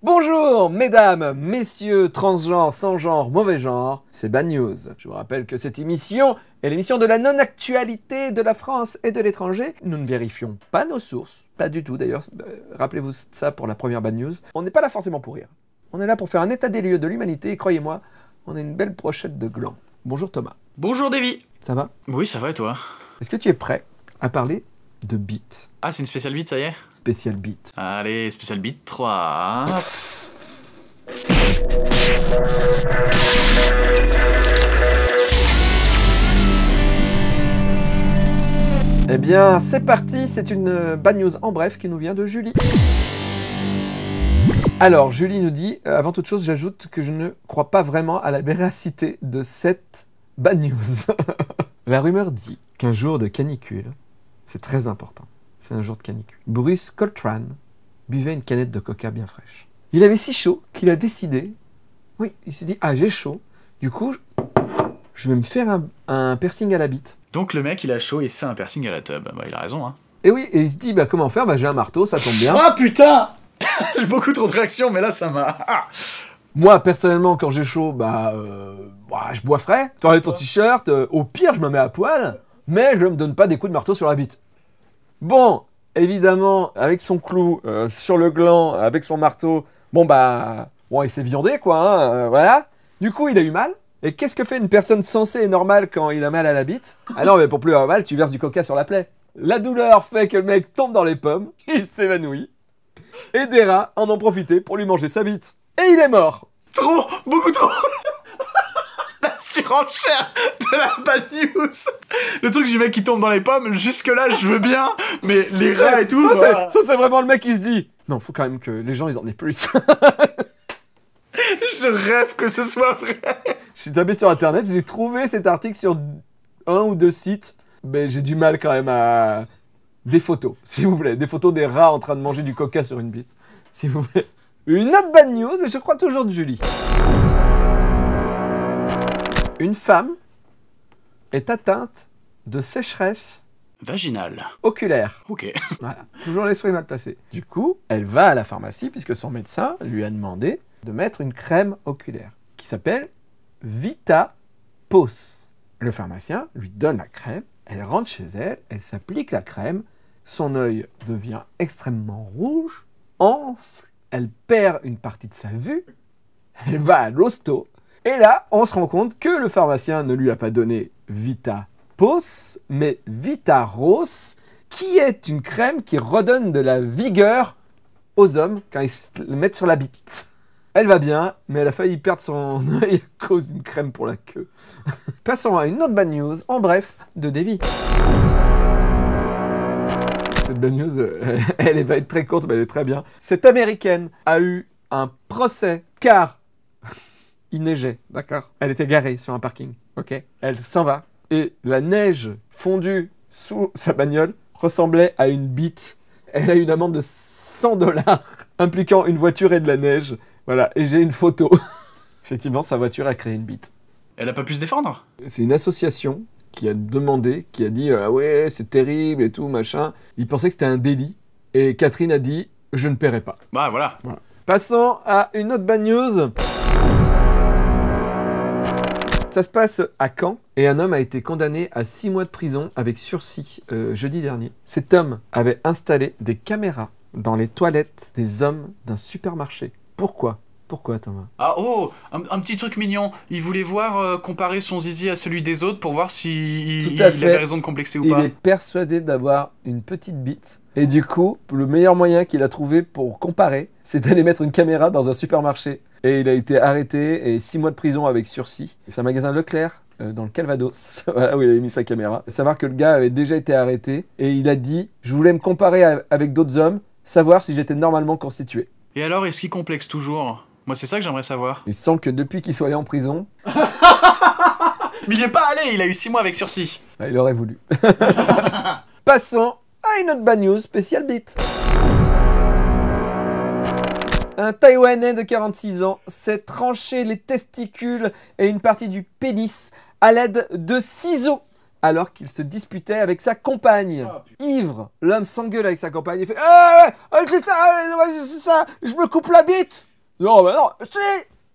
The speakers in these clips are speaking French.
Bonjour, mesdames, messieurs, transgenres, sans genre, mauvais genre, c'est Bad News. Je vous rappelle que cette émission est l'émission de la non-actualité de la France et de l'étranger. Nous ne vérifions pas nos sources, pas du tout d'ailleurs, rappelez-vous ça pour la première Bad News. On n'est pas là forcément pour rire. On est là pour faire un état des lieux de l'humanité et croyez-moi, on a une belle brochette de glands. Bonjour Thomas. Bonjour Davy. Ça va? Oui, ça va et toi? Est-ce que tu es prêt à parler de beat? Ah, c'est une spéciale beat, ça y est? Spécial beat. Allez, spéciale beat 3. Eh bien, c'est parti, c'est une bad news en bref qui nous vient de Julie. Alors, Julie nous dit, avant toute chose, j'ajoute que je ne crois pas vraiment à la véracité de cette bad news. La rumeur dit qu'un jour de canicule, c'est très important, c'est un jour de canicule, Bruce Coltrane buvait une canette de coca bien fraîche. Il avait si chaud qu'il a décidé, oui, il s'est dit, ah j'ai chaud, du coup, je vais me faire un piercing à la bite. Donc le mec, il a chaud et il se fait un piercing à la tub. Bah, il a raison, hein. Et oui, et il se dit, bah comment faire? Bah j'ai un marteau, ça tombe bien. Ah putain. J'ai beaucoup trop de réactions, mais là, ça m'a... Ah. Moi, personnellement, quand j'ai chaud, je bois frais. T'enlèves ton t-shirt, au pire, je me mets à poil, mais je me donne pas des coups de marteau sur la bite. Bon, évidemment, avec son clou sur le gland, avec son marteau, il s'est viandé, quoi, hein, voilà. Du coup, il a eu mal. Et qu'est-ce que fait une personne sensée et normale quand il a mal à la bite? Ah non, mais pour plus avoir mal, tu verses du coca sur la plaie. La douleur fait que le mec tombe dans les pommes, il s'évanouit, et des rats en ont profité pour lui manger sa bite. Et il est mort. Trop, beaucoup trop. La surenchère de la bad news. Le truc du mec qui tombe dans les pommes, jusque là, je veux bien, mais les rats et tout... Ça, c'est vraiment le mec qui se dit, non, faut quand même que les gens, ils en aient plus. Je rêve que ce soit vrai. Je suis tapé sur internet, j'ai trouvé cet article sur un ou deux sites, mais j'ai du mal quand même à... Des photos, s'il vous plaît. Des photos des rats en train de manger du coca sur une bite, s'il vous plaît. Une autre bad news, et je crois toujours de Julie. Une femme est atteinte de sécheresse vaginale. Oculaire. Ok. Voilà, toujours l'esprit mal placé. Du coup, elle va à la pharmacie, puisque son médecin lui a demandé de mettre une crème oculaire, qui s'appelle Vita-Pos. Le pharmacien lui donne la crème, elle rentre chez elle, elle s'applique la crème, son œil devient extrêmement rouge, enfle, elle perd une partie de sa vue, elle va à l'hosto, et là, on se rend compte que le pharmacien ne lui a pas donné Vita-Pos, mais Vita-Rose, qui est une crème qui redonne de la vigueur aux hommes quand ils se le mettent sur la bite. Elle va bien, mais elle a failli perdre son œil à cause d'une crème pour la queue. Passons à une autre bad news, en bref, de Davy. Cette bad news, elle va être très courte, mais elle est très bien. Cette américaine a eu un procès car il neigeait, d'accord? Elle était garée sur un parking, ok? Elle s'en va, et la neige fondue sous sa bagnole ressemblait à une bite. Elle a eu une amende de $100 impliquant une voiture et de la neige. Voilà, et j'ai une photo. Effectivement, sa voiture a créé une bite. Elle a pas pu se défendre? C'est une association qui a demandé, qui a dit « Ah ouais, c'est terrible et tout, machin ». Ils pensaient que c'était un délit. Et Catherine a dit « Je ne paierai pas ». Bah voilà. Passons à une autre bad news. Ça se passe à Caen et un homme a été condamné à 6 mois de prison avec sursis jeudi dernier. Cet homme avait installé des caméras dans les toilettes des hommes d'un supermarché. Pourquoi? Pourquoi, Thomas? Ah oh, un petit truc mignon. Il voulait voir comparer son zizi à celui des autres pour voir s'il avait raison de complexer ou pas. Il est persuadé d'avoir une petite bite. Et du coup, le meilleur moyen qu'il a trouvé pour comparer, c'est d'aller mettre une caméra dans un supermarché. Et il a été arrêté et 6 mois de prison avec sursis. C'est un magasin Leclerc, dans le Calvados, voilà où il avait mis sa caméra. Savoir que le gars avait déjà été arrêté et il a dit « Je voulais me comparer avec d'autres hommes, savoir si j'étais normalement constitué. » Et alors, est-ce qu'il complexe toujours? Moi, c'est ça que j'aimerais savoir. Il semble que depuis qu'il soit allé en prison... Mais il est pas allé, il a eu 6 mois avec sursis. Il aurait voulu. Passons à une autre bad news spéciale beat. Un Taïwanais de 46 ans s'est tranché les testicules et une partie du pénis à l'aide de ciseaux alors qu'il se disputait avec sa compagne. Ivre, l'homme s'engueule avec sa compagne et fait « c'est ça, je me coupe la bite !» Non, bah non, si.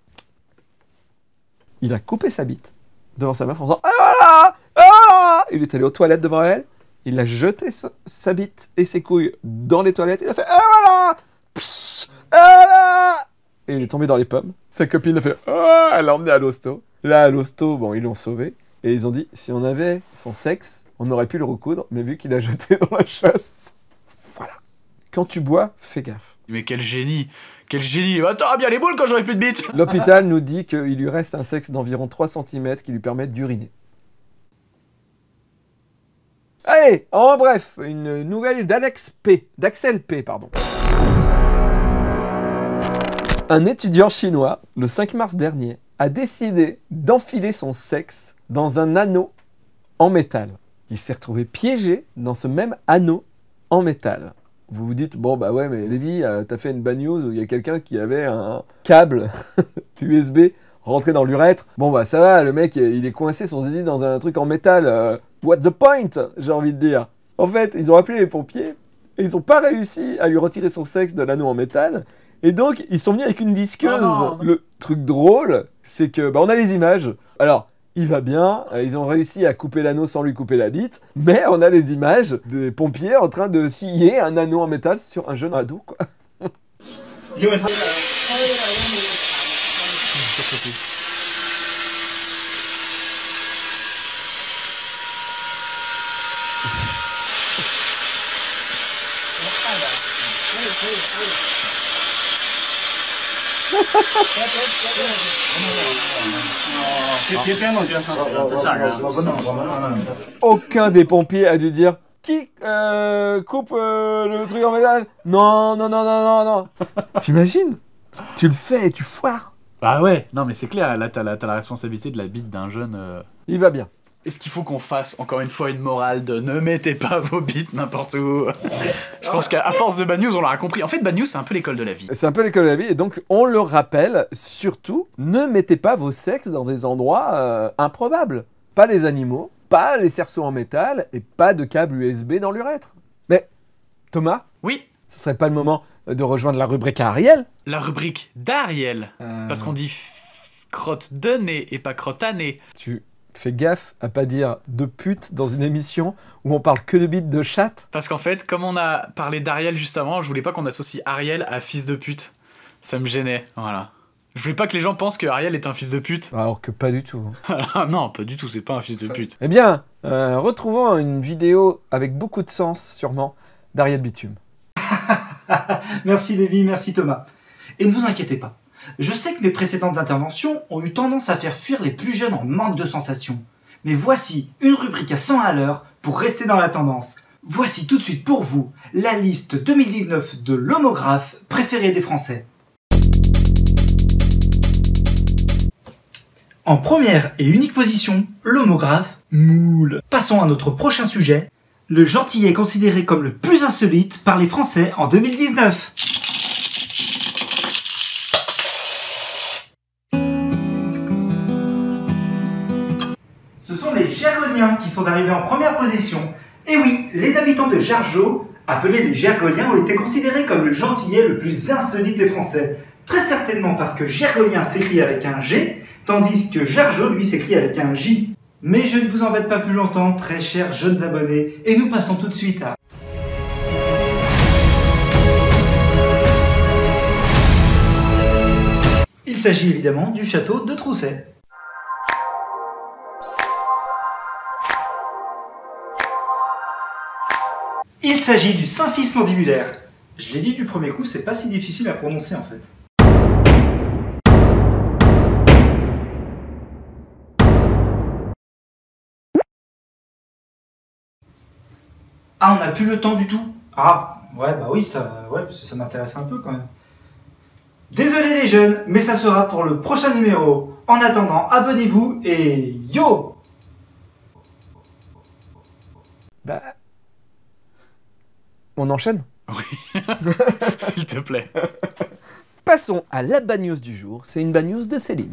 Il a coupé sa bite devant sa meuf en disant, ah voilà, ah voilà. Il est allé aux toilettes devant elle, il a jeté sa bite et ses couilles dans les toilettes, il a fait, ah voilà, psh, ah voilà. Et il est tombé dans les pommes. Sa copine a fait, ah, elle l'a emmené à l'hosto. Là, à l'hosto, bon, ils l'ont sauvé. Et ils ont dit, si on avait son sexe, on aurait pu le recoudre, mais vu qu'il a jeté dans la chasse, voilà. Quand tu bois, fais gaffe. Mais quel génie! Quel génie! Bah, t'auras bien les boules quand j'aurai plus de bite! L'hôpital nous dit qu'il lui reste un sexe d'environ 3 cm qui lui permet d'uriner. Allez, en bref, une nouvelle d'Axel P, pardon. Un étudiant chinois, le 5 mars dernier, a décidé d'enfiler son sexe dans un anneau en métal. Il s'est retrouvé piégé dans ce même anneau en métal. Vous vous dites, bon bah ouais, mais Lévi, t'as fait une bad news où il y a quelqu'un qui avait un câble USB rentré dans l'urètre. Bon bah ça va, le mec, il est coincé son zizi dans un truc en métal. What the point, j'ai envie de dire. En fait, ils ont appelé les pompiers et ils n'ont pas réussi à lui retirer son sexe de l'anneau en métal. Et donc, ils sont venus avec une disqueuse. Oh non. Le truc drôle, c'est que, bah, on a les images. Alors, il va bien, ils ont réussi à couper l'anneau sans lui couper la bite, mais on a les images des pompiers en train de scier un anneau en métal sur un jeune ado, quoi. Aucun des pompiers a dû dire qui coupe le truc en métal. Non, non, non, non, non, non. T'imagines? Tu le fais et tu foires. Bah ouais, non mais c'est clair, là t'as la responsabilité de la bite d'un jeune... Il va bien. Est-ce qu'il faut qu'on fasse encore une fois une morale de ne mettez pas vos bites n'importe où? Je pense qu'à force de Bad News, on l'aura compris. En fait, Bad News, c'est un peu l'école de la vie. C'est un peu l'école de la vie, et donc on le rappelle, surtout, ne mettez pas vos sexes dans des endroits improbables. Pas les animaux, pas les cerceaux en métal, et pas de câble USB dans l'urètre. Mais, Thomas, Oui, ce serait pas le moment de rejoindre la rubrique à Ariel? la rubrique d'Ariel. Parce qu'on dit crotte de nez et pas crotte à nez. Tu fais gaffe à pas dire de pute dans une émission où on parle que de bites de chatte. Parce qu'en fait, comme on a parlé d'Ariel juste avant, je voulais pas qu'on associe Ariel à fils de pute. Ça me gênait, voilà. Je voulais pas que les gens pensent que Ariel est un fils de pute. Alors que pas du tout. Ah non, pas du tout, c'est pas un fils de pute. Eh bien, retrouvons une vidéo avec beaucoup de sens, sûrement, d'Ariel Bitume. Merci Lévi, merci Thomas. Et ne vous inquiétez pas, je sais que mes précédentes interventions ont eu tendance à faire fuir les plus jeunes en manque de sensations. Mais voici une rubrique à 100 à l'heure pour rester dans la tendance. Voici tout de suite pour vous la liste 2019 de l'homographe préféré des Français. En première et unique position, l'homographe moule. Passons à notre prochain sujet. Le gentillet est considéré comme le plus insolite par les Français en 2019. Ce sont les Gergoliens qui sont arrivés en première position. Et oui, les habitants de Jargeau, appelés les Gergoliens, ont été considérés comme le gentillet le plus insolite des Français. Très certainement parce que Gergolien s'écrit avec un G, tandis que Jargeau, lui, s'écrit avec un J. Mais je ne vous embête pas plus longtemps, très chers jeunes abonnés, et nous passons tout de suite à... Il s'agit évidemment du château de Trousset. Il s'agit du Saint-Fils mandibulaire. Je l'ai dit du premier coup, c'est pas si difficile à prononcer en fait. Ah, on n'a plus le temps du tout. Ah, ouais, bah oui, ça m'intéresse un peu quand même. Désolé les jeunes, mais ça sera pour le prochain numéro. En attendant, abonnez-vous et yo! Bah... On enchaîne? Oui, s'il te plaît. Passons à la bad news du jour. C'est une bad news de Selim.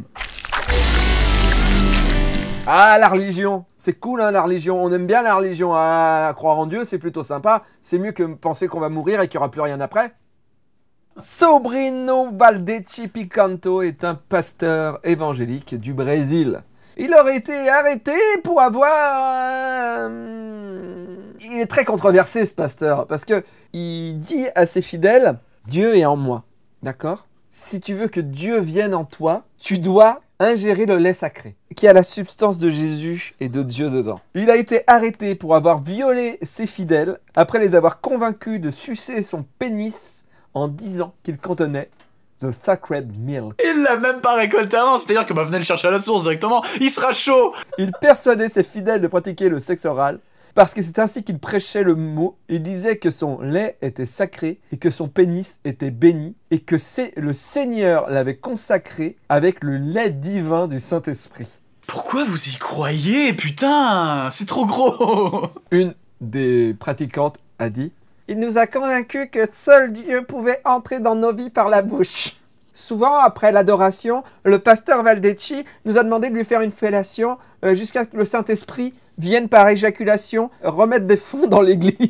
Ah, la religion, c'est cool hein, la religion, on aime bien la religion, ah, croire en Dieu c'est plutôt sympa, c'est mieux que penser qu'on va mourir et qu'il n'y aura plus rien après. Sobrino Valdeci Picanto est un pasteur évangélique du Brésil. Il aurait été arrêté pour avoir... Il est très controversé ce pasteur, parce que il dit à ses fidèles, Dieu est en moi, d'accord? Si tu veux que Dieu vienne en toi, tu dois ingérer le lait sacré, qui a la substance de Jésus et de Dieu dedans. Il a été arrêté pour avoir violé ses fidèles, après les avoir convaincus de sucer son pénis en disant qu'il contenait The Sacred Milk. Il l'a même pas récolté avant, c'est-à-dire que venez le chercher à la source directement, il sera chaud. Il persuadait ses fidèles de pratiquer le sexe oral, parce que c'est ainsi qu'il prêchait le mot. Il disait que son lait était sacré et que son pénis était béni et que le Seigneur l'avait consacré avec le lait divin du Saint-Esprit. Pourquoi vous y croyez, putain? C'est trop gros. Une des pratiquantes a dit « Il nous a convaincus que seul Dieu pouvait entrer dans nos vies par la bouche. » Souvent, après l'adoration, le pasteur Valdeci nous a demandé de lui faire une fellation jusqu'à ce que le Saint-Esprit vienne par éjaculation remettre des fonds dans l'église.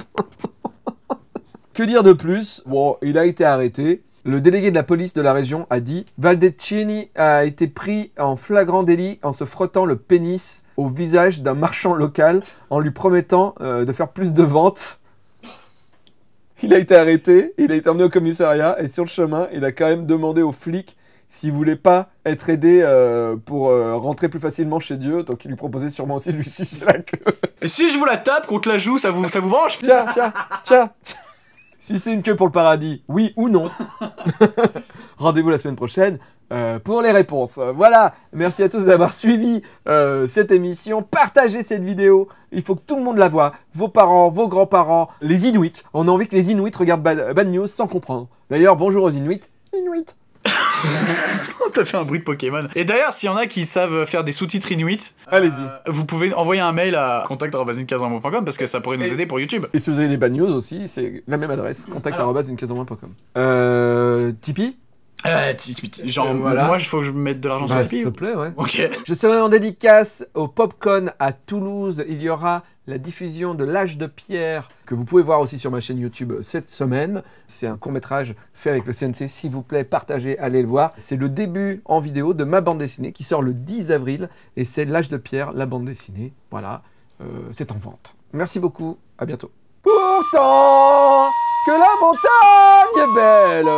Que dire de plus? Bon, il a été arrêté. Le délégué de la police de la région a dit « Valdecini a été pris en flagrant délit en se frottant le pénis au visage d'un marchand local en lui promettant de faire plus de ventes. » Il a été arrêté, il a été emmené au commissariat et sur le chemin, il a quand même demandé aux flics s'il voulait pas être aidé pour rentrer plus facilement chez Dieu, donc il lui proposait sûrement aussi de lui sucer la queue. Et si je vous la tape contre la joue, ça vous branche? Tiens. Sucer une queue pour le paradis, oui ou non? Rendez-vous la semaine prochaine pour les réponses. Voilà, merci à tous d'avoir suivi cette émission. Partagez cette vidéo, il faut que tout le monde la voie. Vos parents, vos grands-parents, les Inuits. On a envie que les Inuits regardent Bad News sans comprendre. D'ailleurs, bonjour aux Inuits. Inuits. T'as fait un bruit de Pokémon. Et d'ailleurs, s'il y en a qui savent faire des sous-titres inuits, allez-y. Vous pouvez envoyer un mail à contact@unecasembre.com parce que ça pourrait nous aider pour YouTube. Et si vous avez des bad news aussi, c'est la même adresse, contact@unecasembre.com. Tipeee. Genre, voilà. Moi, il faut que je mette de l'argent sur Tipeee. S'il te plaît, ouais. Ok. Je serai en dédicace au Popcorn à Toulouse. Il y aura la diffusion de L'Âge de Pierre, que vous pouvez voir aussi sur ma chaîne YouTube cette semaine. C'est un court-métrage fait avec le CNC. S'il vous plaît, partagez, allez le voir. C'est le début en vidéo de ma bande dessinée qui sort le 10 avril. Et c'est L'Âge de Pierre, la bande dessinée. Voilà, c'est en vente. Merci beaucoup, à bientôt. Pourtant que la montagne est belle,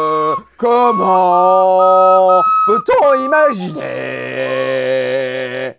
comment peut-on imaginer